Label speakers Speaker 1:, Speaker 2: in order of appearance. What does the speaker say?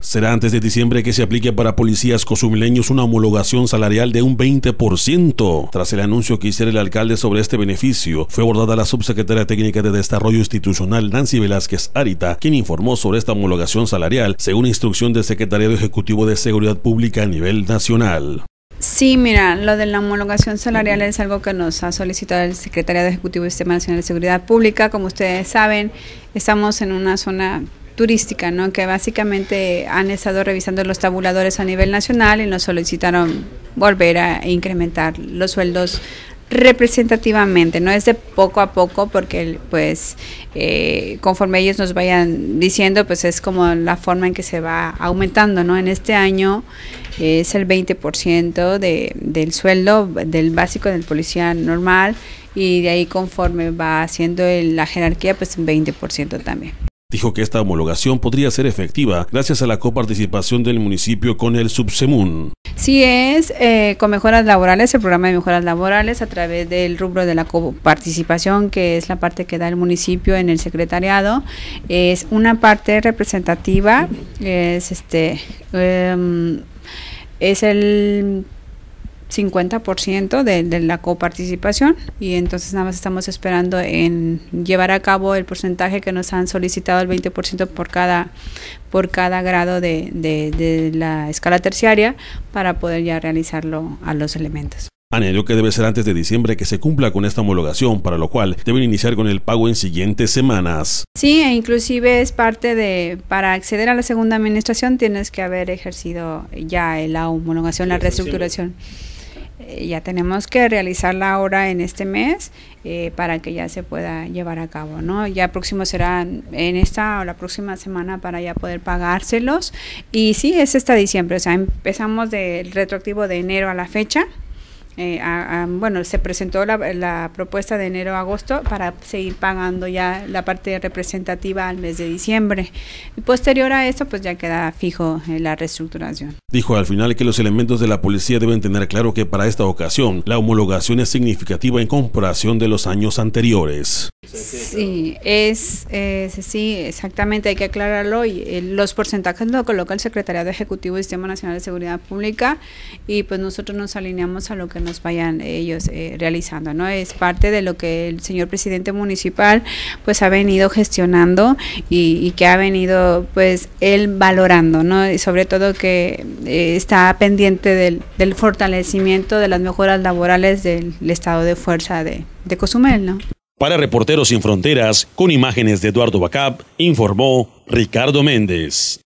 Speaker 1: Será antes de diciembre que se aplique para policías cozumileños una homologación salarial de un 20%. Tras el anuncio que hiciera el alcalde sobre este beneficio, fue abordada la subsecretaria técnica de Desarrollo Institucional Nancy Velázquez Arita, quien informó sobre esta homologación salarial según instrucción del Secretariado Ejecutivo de Seguridad Pública a nivel nacional.
Speaker 2: Sí, mira, lo de la homologación salarial es algo que nos ha solicitado el Secretariado Ejecutivo del Sistema Nacional de Seguridad Pública. Como ustedes saben, estamos en una zona turística, ¿no?, que básicamente han estado revisando los tabuladores a nivel nacional y nos solicitaron volver a incrementar los sueldos representativamente, no es de poco a poco, porque pues conforme ellos nos vayan diciendo, pues es como la forma en que se va aumentando, ¿no? En este año es el 20% del sueldo del básico del policía normal, y de ahí conforme va haciendo la jerarquía, pues un 20% también.
Speaker 1: Dijo que esta homologación podría ser efectiva gracias a la coparticipación del municipio con el Subsemun.
Speaker 2: Sí, es con mejoras laborales, el programa de mejoras laborales a través del rubro de la coparticipación, que es la parte que da el municipio en el secretariado. Es una parte representativa, es el 50% de la coparticipación, y entonces nada más estamos esperando en llevar a cabo el porcentaje que nos han solicitado, el 20% por cada grado de la escala terciaria, para poder ya realizarlo a los elementos.
Speaker 1: Añadió que debe ser antes de diciembre que se cumpla con esta homologación, para lo cual deben iniciar con el pago en siguientes semanas.
Speaker 2: Sí, e inclusive es parte para acceder a la segunda administración tienes que haber ejercido ya la homologación, la reestructuración. Ya tenemos que realizarla ahora en este mes para que ya se pueda llevar a cabo, ¿no? Ya próximo será en esta o la próxima semana para ya poder pagárselos, y sí, es hasta diciembre, o sea, empezamos del retroactivo de enero a la fecha. Bueno, se presentó la propuesta de enero a agosto para seguir pagando ya la parte representativa al mes de diciembre, y posterior a esto pues ya queda fijo la reestructuración.
Speaker 1: Dijo al final que los elementos de la policía deben tener claro que para esta ocasión la homologación es significativa en comparación de los años anteriores.
Speaker 2: Sí, sí, exactamente, hay que aclararlo, y los porcentajes lo coloca el Secretariado Ejecutivo del Sistema Nacional de Seguridad Pública, y pues nosotros nos alineamos a lo que nos vayan ellos realizando, ¿no? Es parte de lo que el señor presidente municipal pues ha venido gestionando y que ha venido pues él valorando, ¿no? Y sobre todo que está pendiente del fortalecimiento de las mejoras laborales del estado de fuerza de Cozumel, ¿no?
Speaker 1: Para Reporteros Sin Fronteras, con imágenes de Eduardo Bacap, informó Ricardo Méndez.